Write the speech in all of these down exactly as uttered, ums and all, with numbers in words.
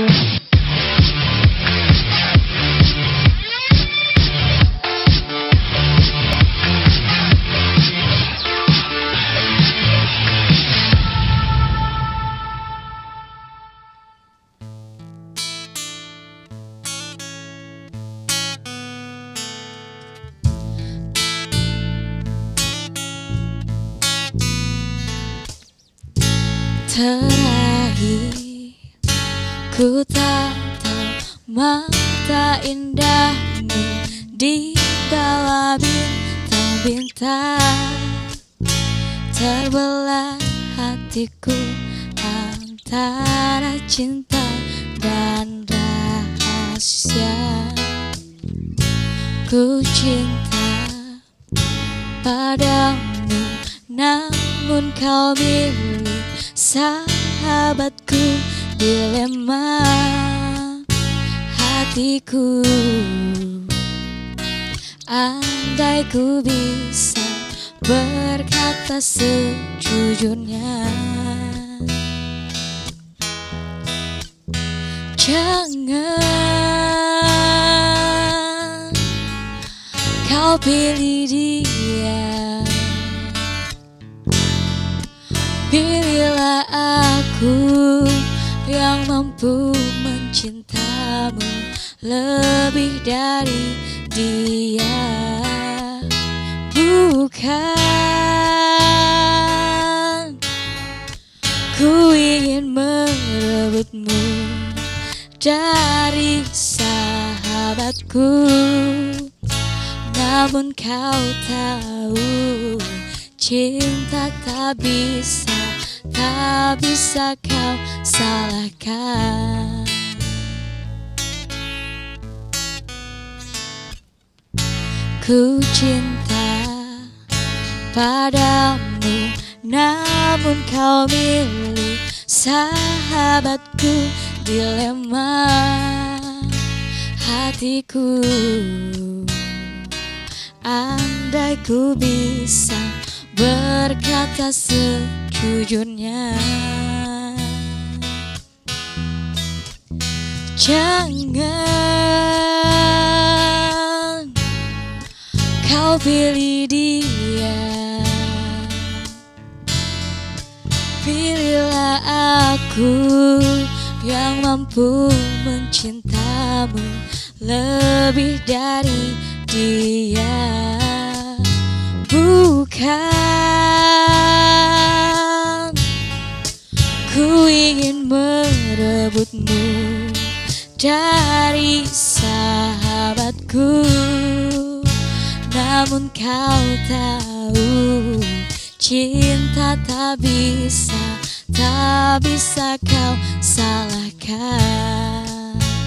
Terakhir ku tatap mata indahmu di bawah bintang-bintang. Terbelah hatiku antara cinta dan rahasia. Ku cinta padamu, namun kau milik sahabatku. Dilema hatiku, andai ku bisa berkata sejujurnya. Jangan kau pilih dia, pilihlah aku yang mampu mencintamu lebih dari dia. Bukan ku ingin merebutmu dari sahabatku, namun kau tahu cinta tak bisa, tak bisa kau salahkan. Ku cinta padamu, namun kau milik sahabatku. Dilema hatiku, andai ku bisa berkata sejujurnya. Jangan kau pilih dia, pilihlah aku yang mampu mencintamu lebih dari dia. Bukan ku ingin merebutmu dari sahabatku, namun kau tahu cinta tak bisa, tak bisa kau salahkan.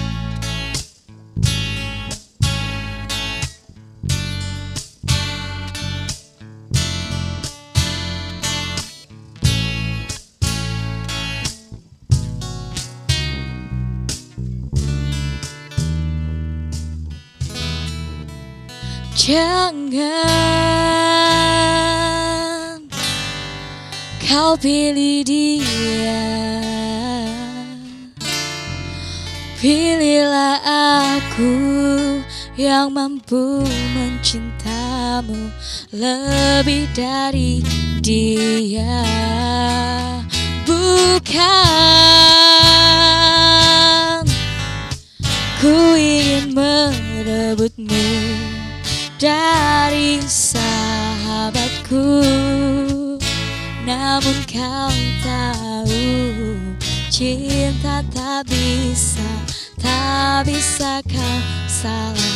Jangan kau pilih dia, pilihlah aku yang mampu mencintamu lebih dari dia. Bukan ku ingin merebutmu dari sahabatku, namun kau tahu cinta tak bisa, tak bisa kau salah.